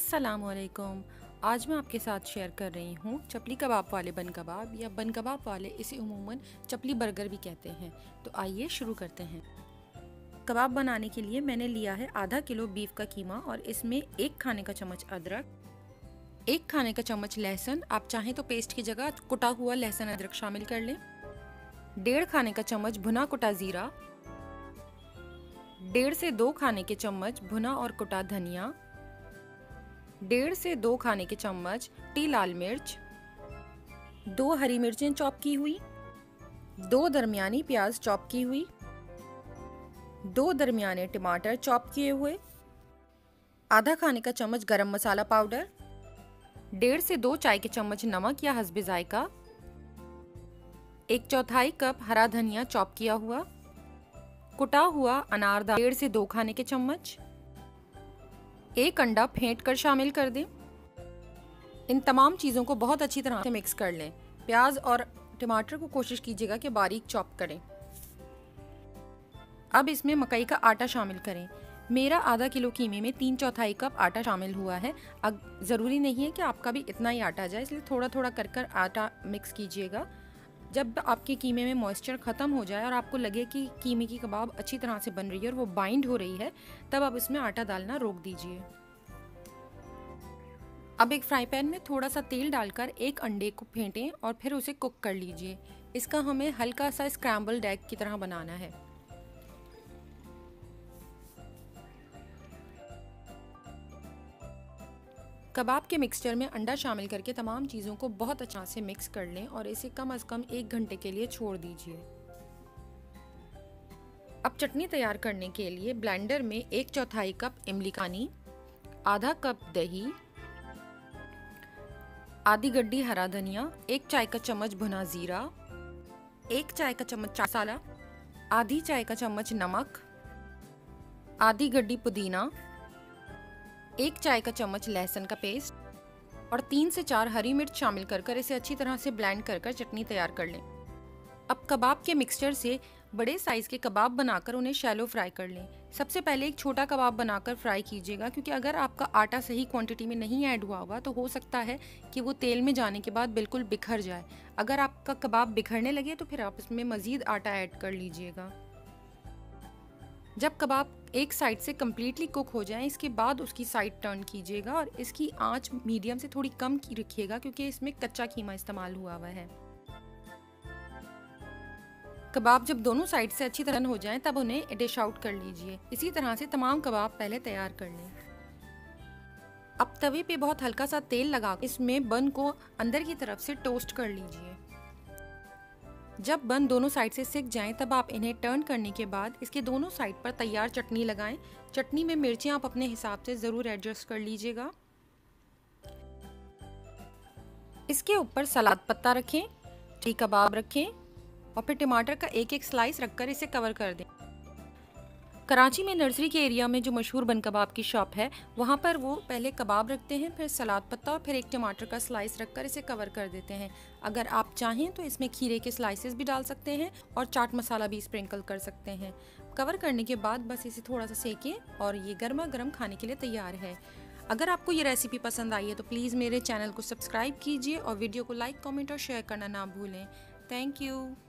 अस्सलामुअलैकुम। आज मैं आपके साथ शेयर कर रही हूँ चपली कबाब वाले बन कबाब या बन कबाब वाले, इसे उमूमन चपली बर्गर भी कहते हैं। तो आइए शुरू करते हैं। कबाब बनाने के लिए मैंने लिया है आधा किलो बीफ का कीमा और इसमें 1 खाने का चम्मच अदरक, 1 खाने का चम्मच लहसुन, आप चाहें तो पेस्ट की जगह कुटा हुआ लहसुन अदरक शामिल कर लें, 1.5 खाने का चम्मच भुना कुटा ज़ीरा, 1.5 से 2 खाने के चम्मच भुना और कुटा धनिया, 1.5 से 2 खाने के चम्मच लाल मिर्च, 2 हरी मिर्चें चॉप की हुई, 2 दरमियानी प्याज चॉप की हुई, 2 दरमियाने टमाटर चॉप किए हुए, आधा खाने का चम्मच गरम मसाला पाउडर, 1.5 से 2 चाय के चम्मच नमक या हस्बे जायका, 1/4 कप हरा धनिया चॉप किया हुआ, कुटा हुआ अनारदाना 1.5 से 2 खाने के चम्मच, 1 अंडा फेंट कर शामिल कर दें। इन तमाम चीज़ों को बहुत अच्छी तरह से मिक्स कर लें। प्याज और टमाटर को कोशिश कीजिएगा कि बारीक चॉप करें। अब इसमें मकई का आटा शामिल करें। मेरा आधा किलो कीमे में 3/4 कप आटा शामिल हुआ है। अब ज़रूरी नहीं है कि आपका भी इतना ही आटा जाए, इसलिए थोड़ा थोड़ा कर आटा मिक्स कीजिएगा। जब आपके कीमे में मॉइस्चर ख़त्म हो जाए और आपको लगे कि कीमे की कबाब अच्छी तरह से बन रही है और वो बाइंड हो रही है, तब आप इसमें आटा डालना रोक दीजिए। अब एक फ्राई पैन में थोड़ा सा तेल डालकर 1 अंडे को फेंटें और फिर उसे कुक कर लीजिए। इसका हमें हल्का सा स्क्रैम्बल्ड एग की तरह बनाना है। कबाब के मिक्सचर में अंडा शामिल करके तमाम चीज़ों को बहुत अच्छा से मिक्स कर लें और इसे कम से कम 1 घंटे के लिए छोड़ दीजिए। अब चटनी तैयार करने के लिए ब्लेंडर में 1/4 कप इमली का पानी, आधा कप दही, आधी गड्डी हरा धनिया, 1 चाय का चम्मच भुना जीरा, 1 चाय का चम्मच चाट मसाला, आधी चाय का चम्मच नमक, आधी गड्डी पुदीना, 1 चाय का चम्मच लहसुन का पेस्ट और 3 से 4 हरी मिर्च शामिल कर इसे अच्छी तरह से ब्लेंड कर चटनी तैयार कर लें। अब कबाब के मिक्सचर से बड़े साइज़ के कबाब बनाकर उन्हें शैलो फ्राई कर लें। सबसे पहले एक छोटा कबाब बनाकर फ्राई कीजिएगा, क्योंकि अगर आपका आटा सही क्वांटिटी में नहीं ऐड हुआ होगा तो हो सकता है कि वो तेल में जाने के बाद बिल्कुल बिखर जाए। अगर आपका कबाब बिखरने लगे तो फिर आप इसमें मज़ीद आटा ऐड कर लीजिएगा। जब कबाब एक साइड से कम्प्लीटली कुक हो जाए, इसके बाद उसकी साइड टर्न कीजिएगा और इसकी आंच मीडियम से थोड़ी कम की रखिएगा, क्योंकि इसमें कच्चा कीमा इस्तेमाल हुआ है। कबाब जब दोनों साइड से अच्छी तरह हो जाएं, तब उन्हें डिश आउट कर लीजिए। इसी तरह से तमाम कबाब पहले तैयार कर लें। अब तवे पे बहुत हल्का सा तेल लगा इसमें बन को अंदर की तरफ से टोस्ट कर लीजिए। जब बन दोनों साइड से सिक जाएं, तब आप इन्हें टर्न करने के बाद इसके दोनों साइड पर तैयार चटनी लगाएं। चटनी में मिर्चें आप अपने हिसाब से ज़रूर एडजस्ट कर लीजिएगा। इसके ऊपर सलाद पत्ता रखें, चिली कबाब रखें और फिर टमाटर का एक स्लाइस रखकर इसे कवर कर दें। कराची में नर्सरी के एरिया में जो मशहूर बन कबाब की शॉप है, वहाँ पर वो पहले कबाब रखते हैं, फिर सलाद पत्ता और फिर एक टमाटर का स्लाइस रखकर इसे कवर कर देते हैं। अगर आप चाहें तो इसमें खीरे के स्लाइसेस भी डाल सकते हैं और चाट मसाला भी स्प्रिंकल कर सकते हैं। कवर करने के बाद बस इसे थोड़ा सा सेकें और ये गर्मा गर्म खाने के लिए तैयार है। अगर आपको ये रेसिपी पसंद आई है तो प्लीज़ मेरे चैनल को सब्सक्राइब कीजिए और वीडियो को लाइक, कमेंट और शेयर करना ना भूलें। Thank you.